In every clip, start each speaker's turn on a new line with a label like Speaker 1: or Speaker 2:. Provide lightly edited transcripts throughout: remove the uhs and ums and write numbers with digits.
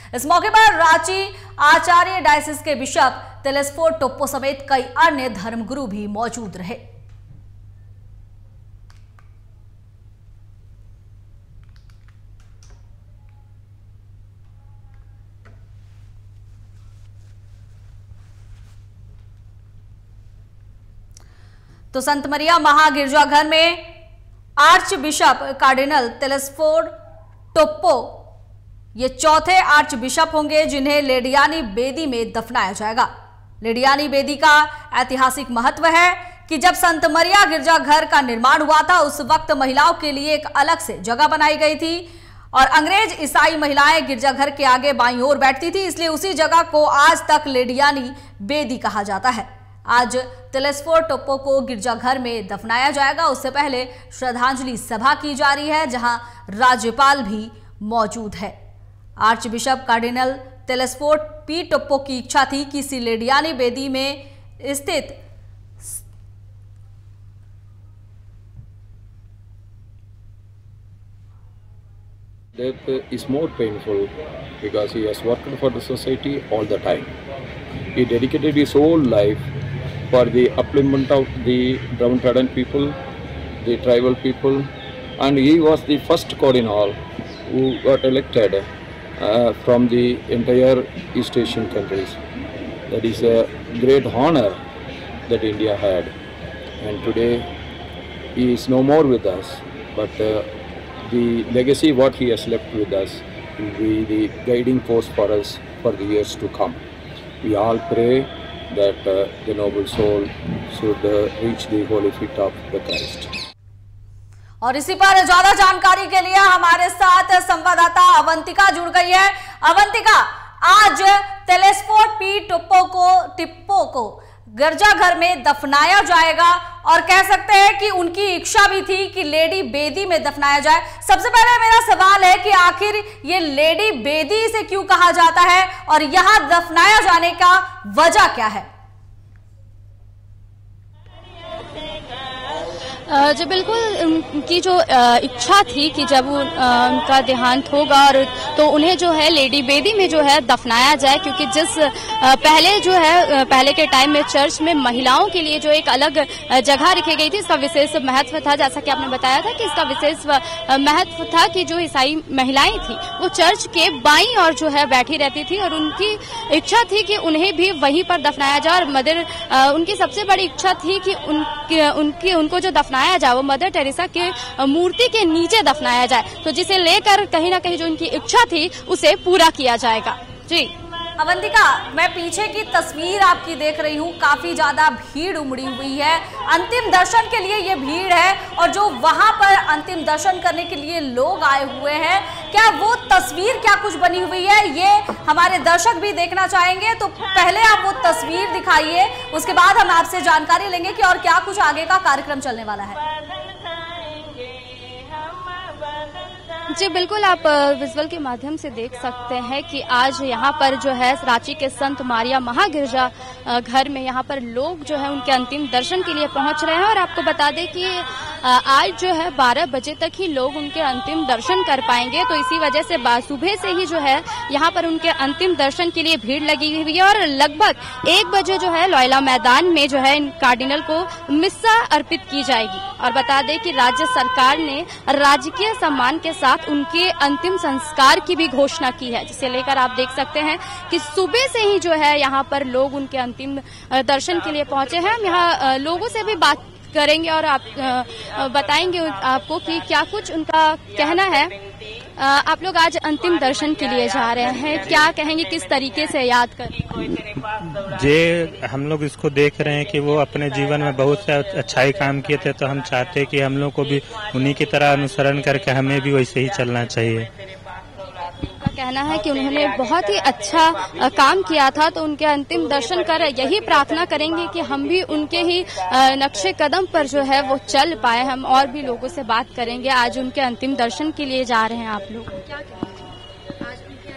Speaker 1: इस मौके पर रांची आचार्य डायसिस के बिशप तेलेस्फोर टोप्पो समेत कई अन्य धर्मगुरु भी मौजूद रहे। तो संत मरिया महागिरजाघर में arch bishop cardinal Telesphore Toppo ये चौथे आर्च बिशप होंगे जिन्हें लेडियानी बेदी में दफनाया जाएगा। लेडियानी बेदी का ऐतिहासिक महत्व है कि जब संत मरिया गिरजाघर का निर्माण हुआ था उस वक्त महिलाओं के लिए एक अलग से जगह बनाई गई थी और अंग्रेज ईसाई महिलाएं गिरजाघर के आगे बाईं ओर बैठती थी, इसलिए उसी जगह को आज तक लेडियानी बेदी कहा जाता है। आज तेलेस्फोर टोप्पो को गिरजाघर में दफनाया जाएगा। उससे पहले श्रद्धांजलि सभा की जा रही है जहां राज्यपाल भी मौजूद है। Arch bishop cardinal Telesphore P Toppo की इच्छा थी कि इसी लेडियानी बेदी में स्थित
Speaker 2: Death is more painful because he has worked for the society all the time. He dedicated his whole life for the upliftment of the downtrodden people, the tribal people, and he was the first cardinal who got elected from the entire East Asian countries. That is a great honor that India had, and today he is no more with us, but the legacy what he has left with us will be the guiding force for us for the years to come. We all pray that the noble soul should reach the holy feet of the Christ.
Speaker 1: और इसी पर ज्यादा जानकारी के लिए हमारे साथ संवाददाता अवंतिका जुड़ गई है। अवंतिका, आज तेलेस्फोर पी टोप्पो को गिरजाघर में दफनाया जाएगा और कह सकते हैं कि उनकी इच्छा भी थी कि लेडी बेदी में दफनाया जाए। सबसे पहले मेरा सवाल है कि आखिर ये लेडी बेदी से क्यों कहा जाता है और यहां दफनाया जाने का वजह क्या है?
Speaker 3: जी बिल्कुल, उनकी जो इच्छा थी कि जब उनका देहांत होगा और तो उन्हें जो है लेडी बेदी में जो है दफनाया जाए, क्योंकि जिस पहले के टाइम में चर्च में महिलाओं के लिए जो एक अलग जगह रखी गई थी, इसका विशेष महत्व था। जैसा कि आपने बताया था कि इसका विशेष महत्व था कि जो ईसाई महिलाएं थी वो चर्च के बाईं ओर जो है बैठी रहती थी और उनकी इच्छा थी कि उन्हें भी वहीं पर दफनाया जाए। और मदर उनकी सबसे बड़ी इच्छा थी कि उनको जो दफनाया जाए वो मदर टेरेसा के मूर्ति के नीचे दफनाया जाए, तो जिसे लेकर कहीं ना कहीं जो उनकी इच्छा थी उसे पूरा किया जाएगा। जी
Speaker 1: अवंतिका, मैं पीछे की तस्वीर आपकी देख रही हूँ, काफी ज्यादा भीड़ उमड़ी हुई है। अंतिम दर्शन के लिए ये भीड़ है और जो वहां पर अंतिम दर्शन करने के लिए लोग आए हुए हैं, क्या वो तस्वीर क्या कुछ बनी हुई है ये हमारे दर्शक भी देखना चाहेंगे। तो पहले आप वो तस्वीर दिखाइए, उसके बाद हम आपसे जानकारी लेंगे कि और क्या कुछ आगे का कार्यक्रम चलने वाला है।
Speaker 3: जी बिल्कुल, आप विजुअल के माध्यम से देख सकते हैं कि आज यहाँ पर जो है रांची के संत मारिया महागिरजा घर में यहाँ पर लोग जो है उनके अंतिम दर्शन के लिए पहुंच रहे हैं। और आपको बता दें कि आज जो है 12 बजे तक ही लोग उनके अंतिम दर्शन कर पाएंगे, तो इसी वजह से सुबह से ही जो है यहाँ पर उनके अंतिम दर्शन के लिए भीड़ लगी हुई है। और लगभग 1 बजे जो है लोयला मैदान में जो है इन कार्डिनल को मिस्सा अर्पित की जाएगी। और बता दें कि राज्य सरकार ने राजकीय सम्मान के साथ उनके अंतिम संस्कार की भी घोषणा की है, जिसे लेकर आप देख सकते हैं कि सुबह से ही जो है यहाँ पर लोग उनके अंतिम दर्शन के लिए पहुंचे हैं। हम यहाँ लोगों से भी बात करेंगे और आप बताएंगे आपको कि क्या कुछ उनका कहना है। आप लोग आज अंतिम दर्शन के लिए जा रहे हैं, क्या कहेंगे, किस तरीके से याद करें?
Speaker 4: जे हम लोग इसको देख रहे हैं कि वो अपने जीवन में बहुत से अच्छाई काम किए थे, तो हम चाहते हैं कि हम लोग को भी उन्हीं की तरह अनुसरण करके हमें भी वैसे ही चलना चाहिए।
Speaker 3: कहना है कि उन्होंने बहुत ही अच्छा काम किया था, तो उनके अंतिम दर्शन कर यही प्रार्थना करेंगे कि हम भी उनके ही नक्शे कदम पर जो है वो चल पाए। हम और भी लोगों से बात करेंगे। आज उनके अंतिम दर्शन के लिए जा रहे हैं आप लोग, क्या आज उनके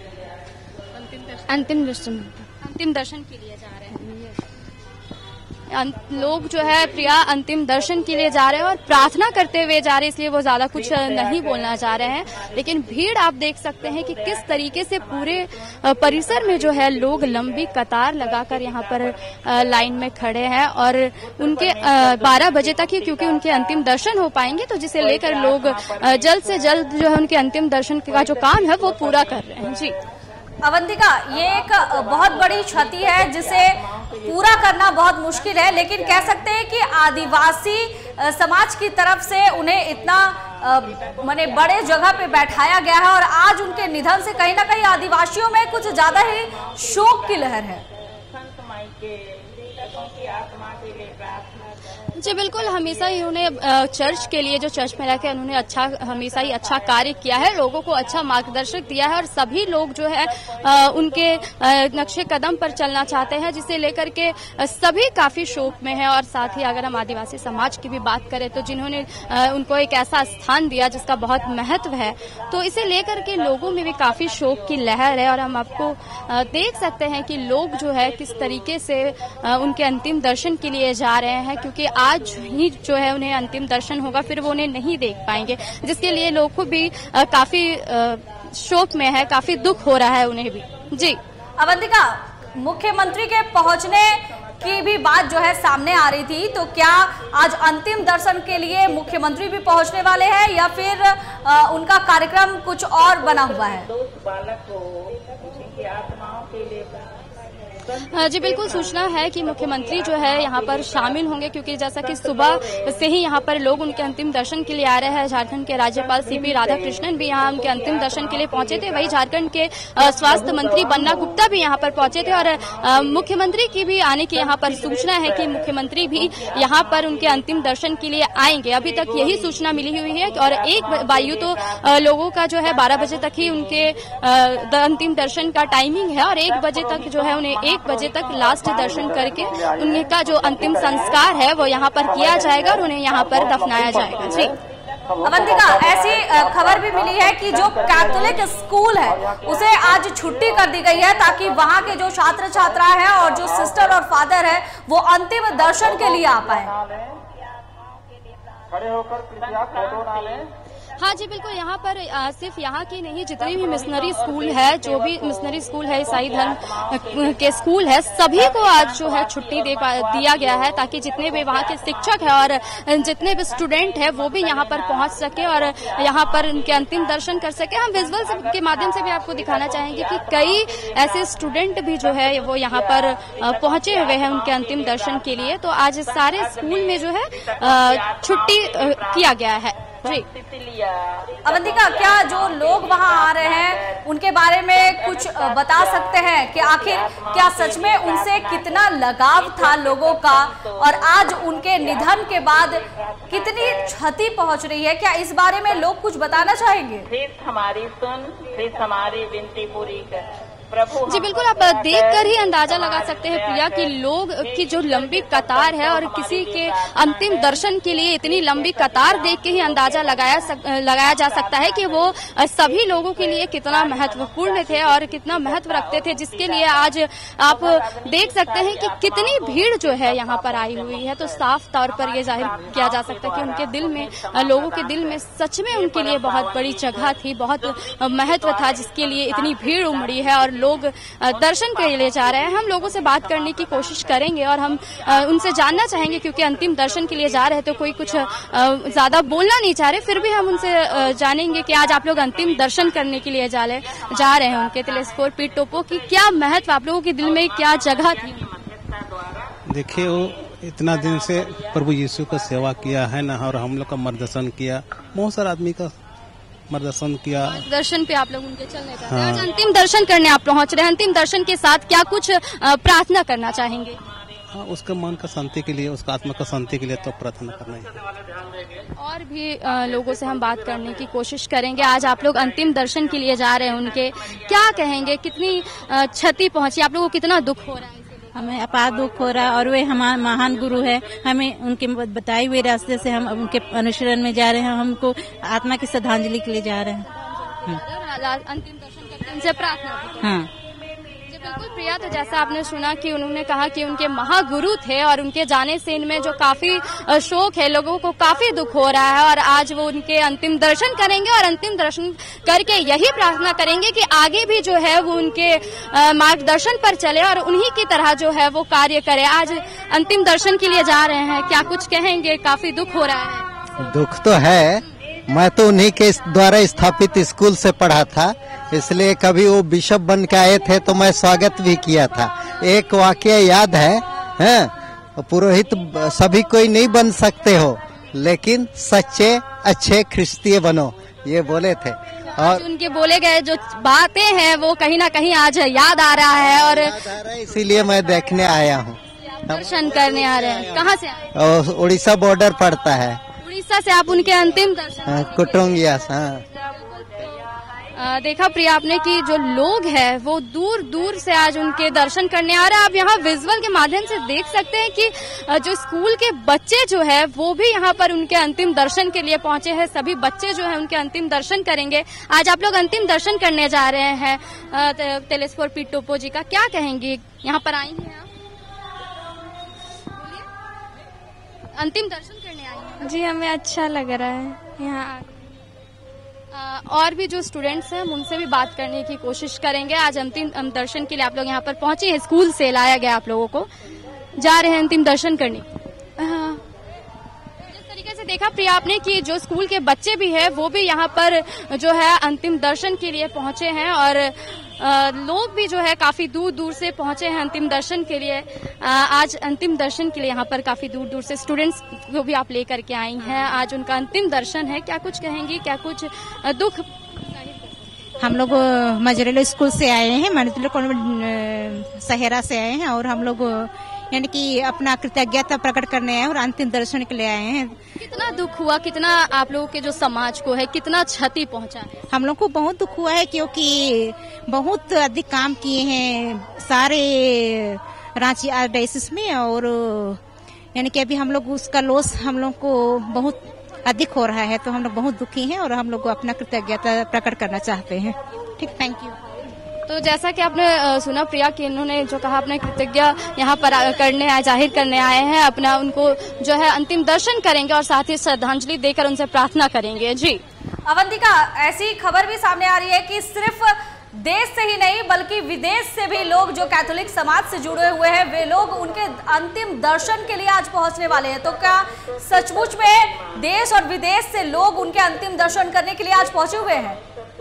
Speaker 3: अंतिम दर्शन के लिए जा रहे हैं। लोग जो है प्रिया अंतिम दर्शन के लिए जा रहे हैं और प्रार्थना करते हुए जा रहे हैं, इसलिए वो ज्यादा कुछ नहीं बोलना चाह रहे हैं। लेकिन भीड़ आप देख सकते हैं कि किस तरीके से पूरे परिसर में जो है लोग लंबी कतार लगाकर यहाँ पर लाइन में खड़े हैं और उनके 12 बजे तक ही क्योंकि उनके अंतिम दर्शन हो पाएंगे, तो जिसे लेकर लोग जल्द से जल्द जो है उनके अंतिम दर्शन का जो काम है वो पूरा कर रहे हैं। जी
Speaker 1: अवंतिका, ये एक बहुत बड़ी क्षति है जिसे पूरा करना बहुत मुश्किल है, लेकिन कह सकते हैं कि आदिवासी समाज की तरफ से उन्हें इतना माने बड़े जगह पे बैठाया गया है और आज उनके निधन से कहीं ना कहीं आदिवासियों में कुछ ज्यादा ही शोक की लहर है।
Speaker 3: जी बिल्कुल, हमेशा ही उन्हें चर्च के लिए, जो चर्च में रहकर उन्होंने हमेशा ही अच्छा कार्य किया है, लोगों को अच्छा मार्गदर्शक दिया है और सभी लोग जो है उनके नक्शे कदम पर चलना चाहते हैं, जिसे लेकर के सभी काफी शोक में है। और साथ ही अगर हम आदिवासी समाज की भी बात करें तो जिन्होंने उनको एक ऐसा स्थान दिया जिसका बहुत महत्व है, तो इसे लेकर के लोगों में भी काफी शोक की लहर है। और हम आपको देख सकते हैं कि लोग जो है किस तरीके से उनके अंतिम दर्शन के लिए जा रहे हैं, क्योंकि आज ही जो है उन्हें अंतिम दर्शन होगा, फिर वो उन्हें नहीं देख पाएंगे, जिसके लिए लोग को भी काफी शोक में है, काफी दुख हो रहा है उन्हें भी। जी
Speaker 1: अवंतिका, मुख्यमंत्री के पहुंचने की भी बात जो है सामने आ रही थी, तो क्या आज अंतिम दर्शन के लिए मुख्यमंत्री भी पहुंचने वाले हैं या फिर उनका कार्यक्रम कुछ और बना हुआ है?
Speaker 3: जी बिल्कुल, सूचना है कि मुख्यमंत्री जो है यहाँ पर शामिल होंगे, क्योंकि जैसा कि सुबह से ही यहाँ पर लोग उनके अंतिम दर्शन के लिए आ रहे हैं। झारखंड के राज्यपाल सीपी राधाकृष्णन भी यहाँ उनके अंतिम दर्शन के लिए पहुंचे थे, वही झारखंड के स्वास्थ्य मंत्री बन्ना गुप्ता भी यहाँ पर पहुंचे थे और मुख्यमंत्री की भी आने की यहाँ पर सूचना है कि मुख्यमंत्री भी यहाँ पर उनके अंतिम दर्शन के लिए आएंगे। अभी तक यही सूचना मिली हुई है और एक वायु तो लोगों का जो है 12 बजे तक ही उनके अंतिम दर्शन का टाइमिंग है और 1 बजे तक जो है उन्हें 1 बजे तक लास्ट दर्शन करके उनका जो अंतिम संस्कार है वो यहाँ पर किया जाएगा और उन्हें यहाँ पर दफनाया जाएगा। जी
Speaker 1: अवंतिका, ऐसी खबर भी मिली है कि जो कैथोलिक स्कूल है उसे आज छुट्टी कर दी गई है ताकि वहां के जो छात्र छात्रा है और जो सिस्टर और फादर है वो अंतिम दर्शन के लिए आ पाए।
Speaker 3: हाँ जी बिल्कुल, यहाँ पर सिर्फ यहाँ की नहीं, जितने भी मिशनरी स्कूल है, जो भी मिशनरी स्कूल है, ईसाई धर्म के स्कूल है, सभी को आज जो है छुट्टी दिया गया है ताकि जितने भी वहाँ के शिक्षक है और जितने भी स्टूडेंट है वो भी यहाँ पर पहुँच सके और यहाँ पर उनके अंतिम दर्शन कर सके। हम विजुअल के माध्यम से भी आपको दिखाना चाहेंगे कि कई ऐसे स्टूडेंट भी जो है वो यहाँ पर पहुंचे हुए हैं उनके अंतिम दर्शन के लिए। तो आज सारे स्कूल में जो है छुट्टी किया गया है। जी
Speaker 1: अवंतिका, क्या जो लोग वहां आ रहे हैं उनके बारे में कुछ बता सकते हैं कि आखिर क्या सच में उनसे कितना लगाव था लोगों का और आज उनके निधन के बाद कितनी क्षति पहुंच रही है? क्या इस बारे में लोग कुछ बताना चाहेंगे?
Speaker 5: प्लीज हमारी विनती पूरी कर।
Speaker 3: जी बिल्कुल, आप देखकर ही अंदाजा लगा सकते हैं प्रिया कि लोग की जो लंबी कतार है और किसी के अंतिम दर्शन के लिए इतनी लंबी कतार देख के ही अंदाजा लगाया जा सकता है कि वो सभी लोगों के लिए कितना महत्वपूर्ण थे और कितना महत्व रखते थे, जिसके लिए आज आप देख सकते हैं कि कितनी भीड़ जो है यहाँ पर आई हुई है। तो साफ तौर पर ये जाहिर किया जा सकता है कि उनके दिल में, लोगों के दिल में सच में उनके लिए बहुत बड़ी जगह थी, बहुत महत्व था, जिसके लिए इतनी भीड़ उमड़ी है और लोग दर्शन के लिए जा रहे हैं। हम लोगों से बात करने की कोशिश करेंगे और हम उनसे जानना चाहेंगे, क्योंकि अंतिम दर्शन के लिए जा रहे हैं तो कोई कुछ ज्यादा बोलना नहीं चाह रहे, फिर भी हम उनसे जानेंगे कि आज आप लोग अंतिम दर्शन करने के लिए जा रहे हैं उनके तिलेस्फोर पीठ टोपो की क्या महत्व, आप लोगों के दिल में क्या जगह थी?
Speaker 6: देखिए, वो इतना दिन से प्रभु यीशु का सेवा किया है ना, और हम लोग का मार्गदर्शन किया, बहुत सारा आदमी का मार्गदर्शन किया।
Speaker 3: दर्शन पे आप लोग उनके चलने का आज अंतिम दर्शन करने आप पहुंच रहे हैं। अंतिम दर्शन के साथ क्या कुछ प्रार्थना करना चाहेंगे?
Speaker 6: हाँ, उसके मन का शांति के लिए, उसका आत्मा का शांति के लिए तो प्रार्थना करना है।
Speaker 3: और भी लोगों से हम बात करने की कोशिश करेंगे। आज आप लोग अंतिम दर्शन के लिए जा रहे हैं उनके, क्या कहेंगे, कितनी क्षति पहुंची, आप लोगों को कितना दुख हो रहा है?
Speaker 7: हमें अपार दुख हो रहा है और वे हमारे महान गुरु है, हमें उनके बताए हुए रास्ते से हम उनके अनुसरण में जा रहे हैं, हमको आत्मा की श्रद्धांजलि के लिए जा रहे हैं।
Speaker 3: अंतिम दर्शन करके उनसे प्रार्थना।
Speaker 7: हाँ,
Speaker 3: बिल्कुल प्रिया, तो जैसा आपने सुना कि उन्होंने कहा कि उनके महागुरु थे और उनके जाने से इनमें जो काफी शोक है, लोगों को काफी दुख हो रहा है और आज वो उनके अंतिम दर्शन करेंगे और अंतिम दर्शन करके यही प्रार्थना करेंगे कि आगे भी जो है वो उनके मार्गदर्शन पर चले और उन्हीं की तरह जो है वो कार्य करे। आज अंतिम दर्शन के लिए जा रहे हैं, क्या कुछ कहेंगे? काफी दुख हो रहा है।
Speaker 8: दुख तो है, मैं तो उन्हीं के द्वारा स्थापित स्कूल से पढ़ा था, इसलिए कभी वो बिशप बन के आए थे तो मैं स्वागत भी किया था। एक वाकया याद है, पुरोहित सभी कोई नहीं बन सकते हो, लेकिन सच्चे अच्छे ख्रिस्तीय बनो, ये बोले थे। और
Speaker 3: उनके बोले गए जो बातें हैं वो कहीं ना कहीं आज याद आ रहा है और
Speaker 8: इसीलिए मैं देखने आया हूँ।
Speaker 3: दर्शन करने आ रहे हैं। कहाँ से आए?
Speaker 8: उड़ीसा बॉर्डर पड़ता है।
Speaker 3: उड़ीसा से आप उनके अंतिम दर्शन?
Speaker 8: कुटुंगिया।
Speaker 3: देखा प्रिया आपने कि जो लोग हैं वो दूर दूर से आज उनके दर्शन करने आ रहे हैं। आप यहाँ विजुअल के माध्यम से देख सकते हैं कि जो स्कूल के बच्चे जो है वो भी यहाँ पर उनके अंतिम दर्शन के लिए पहुंचे हैं। सभी बच्चे जो है उनके अंतिम दर्शन करेंगे। आज आप लोग अंतिम दर्शन करने जा रहे हैं तेलेस्फोर पी टोप्पो जी का, क्या कहेंगे? यहाँ पर आई हैं आप, अंतिम दर्शन करने आई हैं?
Speaker 9: जी हमें अच्छा लग रहा है यहाँ।
Speaker 3: और भी जो स्टूडेंट्स हैं उनसे भी बात करने की कोशिश करेंगे। आज अंतिम दर्शन के लिए आप लोग यहाँ पर पहुंचे हैं, स्कूल से लाया गया आप लोगों को, जा रहे हैं अंतिम दर्शन करने। जिस तरीके से देखा प्रिया आपने कि जो स्कूल के बच्चे भी हैं वो भी यहाँ पर जो है अंतिम दर्शन के लिए पहुंचे हैं और लोग भी जो है काफी दूर दूर से पहुंचे हैं अंतिम दर्शन के लिए। आज अंतिम दर्शन के लिए यहाँ पर काफी दूर दूर से स्टूडेंट्स को भी आप लेकर के आई हैं। आज उनका अंतिम दर्शन है, क्या कुछ कहेंगी? क्या कुछ दुख?
Speaker 7: हम लोग मजरेलो स्कूल से आए हैं, मजरेलो कॉन्वेंट सहेरा से आए हैं और हम लोग यानी कि अपना कृतज्ञता प्रकट करने आए और अंतिम दर्शन के लिए आए हैं।
Speaker 3: कितना दुख हुआ, कितना आप लोगों के जो समाज को है कितना क्षति पहुंचा है?
Speaker 7: हम लोग को बहुत दुख हुआ है क्योंकि बहुत अधिक काम किए हैं सारे रांची आरडायसिस में और यानी कि अभी हम लोग उसका लॉस हम लोग को बहुत अधिक हो रहा है, तो हम लोग बहुत दुखी हैं और हम लोग अपना कृतज्ञता प्रकट करना चाहते हैं। ठीक, थैंक यू।
Speaker 3: तो जैसा कि आपने सुना प्रिया कि इन्होंने जो कहा अपने कृतज्ञ यहाँ पर करने आए, जाहिर करने आए हैं, अपना उनको जो है अंतिम दर्शन करेंगे और साथ ही श्रद्धांजलि देकर उनसे प्रार्थना करेंगे। जी
Speaker 1: अवंतिका, ऐसी खबर भी सामने आ रही है कि सिर्फ देश से ही नहीं बल्कि विदेश से भी लोग जो कैथोलिक समाज से जुड़े हुए हैं वे लोग उनके अंतिम दर्शन के लिए आज पहुंचने वाले हैं। तो क्या सचमुच में देश और विदेश से लोग उनके अंतिम दर्शन करने के लिए आज पहुंचे हुए हैं?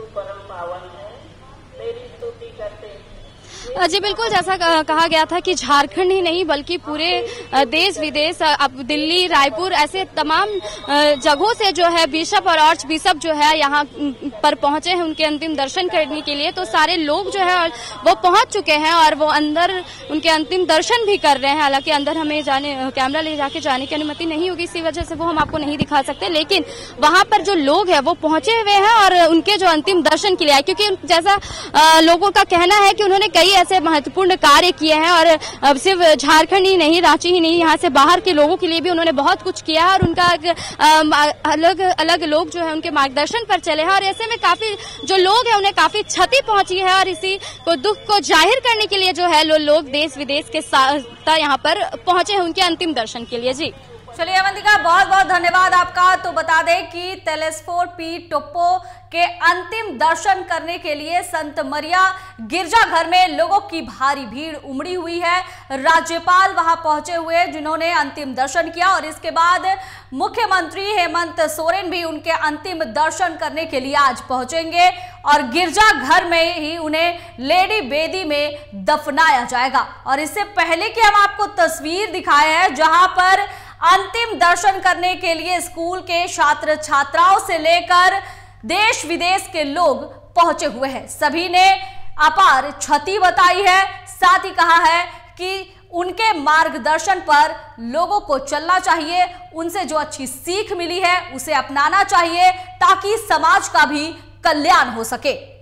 Speaker 3: जी बिल्कुल, जैसा कहा गया था कि झारखंड ही नहीं बल्कि पूरे देश विदेश, अब दिल्ली, रायपुर, ऐसे तमाम जगहों से जो है बिशप और आर्च बिशप जो है यहाँ पर पहुंचे हैं उनके अंतिम दर्शन करने के लिए। तो सारे लोग जो है वो पहुंच चुके हैं और वो अंदर उनके अंतिम दर्शन भी कर रहे हैं। हालांकि अंदर हमें कैमरा ले जाके जाने की अनुमति नहीं होगी, इसी वजह से वो हम आपको नहीं दिखा सकते, लेकिन वहां पर जो लोग हैं वो पहुंचे हुए हैं और उनके जो अंतिम दर्शन के लिए आए, क्योंकि जैसा लोगों का कहना है कि उन्होंने कई ऐसे महत्वपूर्ण कार्य किए हैं और अब सिर्फ झारखंड ही नहीं, रांची ही नहीं, यहाँ से बाहर के लोगों के लिए भी उन्होंने बहुत कुछ किया है और उनका अलग अलग लोग जो है उनके मार्गदर्शन पर चले हैं और ऐसे में काफी जो लोग हैं उन्हें काफी क्षति पहुंची है और इसी को दुख को जाहिर करने के लिए जो है लोग देश विदेश के साथ यहाँ पर पहुंचे हैं उनके अंतिम दर्शन के लिए। जी
Speaker 1: चलिए अवंतिका, बहुत बहुत धन्यवाद आपका। तो बता दें कि तेलेस्फोर पी टोप्पो के अंतिम दर्शन करने के लिए संत मरिया गिरजाघर में लोगों की भारी भीड़ उमड़ी हुई है। राज्यपाल वहां पहुंचे हुए जिन्होंने अंतिम दर्शन किया और इसके बाद मुख्यमंत्री हेमंत सोरेन भी उनके अंतिम दर्शन करने के लिए आज पहुंचेंगे और गिरजाघर में ही उन्हें लेडी बेदी में दफनाया जाएगा। और इससे पहले कि हम आपको तस्वीर दिखाए हैं जहां पर अंतिम दर्शन करने के लिए स्कूल के छात्र छात्राओं से लेकर देश विदेश के लोग पहुंचे हुए हैं, सभी ने अपार क्षति बताई है, साथ ही कहा है कि उनके मार्गदर्शन पर लोगों को चलना चाहिए, उनसे जो अच्छी सीख मिली है उसे अपनाना चाहिए ताकि समाज का भी कल्याण हो सके।